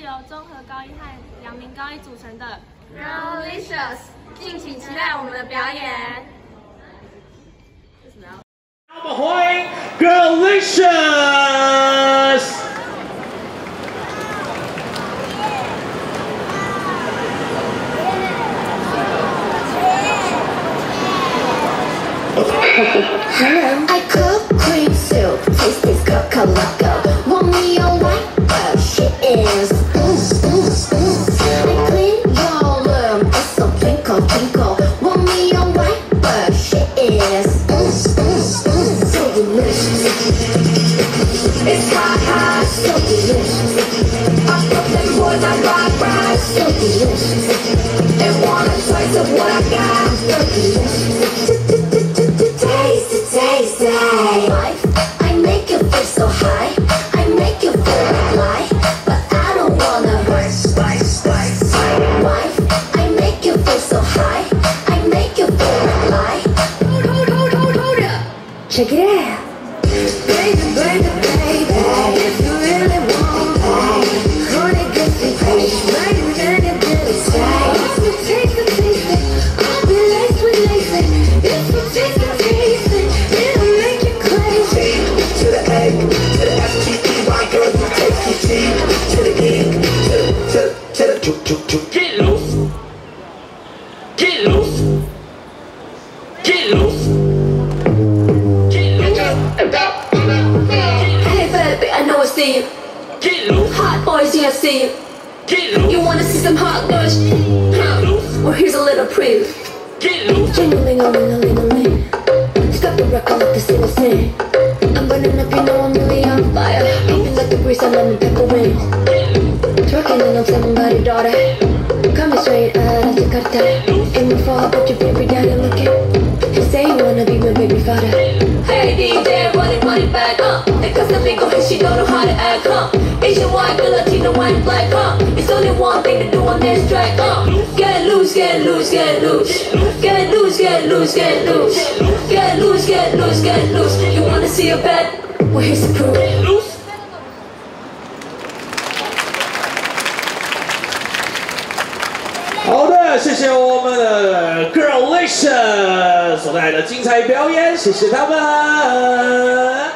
由综合高一和阳明高一组成的 Girlicious， 敬请期待我们的表演。 我们欢迎 Girlicious。 I cook cream soup, taste this coca-cola. Want me on white girl, she is. I clean your room, it's so twinkle twinkle. Want me on white girl, she is. So delicious. It's hot, hot, so delicious. I put them boys on ride, so delicious. They want a taste of what I got, so delicious. Taste life. I make you feel so high. I make you feel fly, but I don't wanna wife. I make you feel so high. I make you feel fly. Hold up. Check it out. Baby, baby, baby. If you really want, honey, get me crazy. Right then you get it straight. If you taste it, I'll be laced with laces. If you taste it. Get loose, get loose, get loose, get loose. Hey baby, I know I see you. Get loose, Hot boys, yeah I see you. get loose, You wanna see some hot girls? Well here's a little preview. get loose. Jing-a-ling-a-ling-a-ling-a-ling. Stop the record, let the singer sing. I'm burning up, you know I'm really on fire. Even like the grease on lemon pepper wings. Twerking and I'm somebody's daughter. Coming straight out of Jakarta. Aiming for her, but your baby daddy looking. He say you wanna be my baby father. Hey DJ, run it back, Because the big hit, she don't know how to act, Asian white, girl, Latino white, black, It's only one thing to do on this track, Get loose, get loose, get loose. Get loose, get loose, get loose. Get loose, get loose, get loose. You wanna see a bed? Well, here's the proof. Loose. 好的，谢谢我们的 Girlicious 所带来的精彩表演，谢谢他们。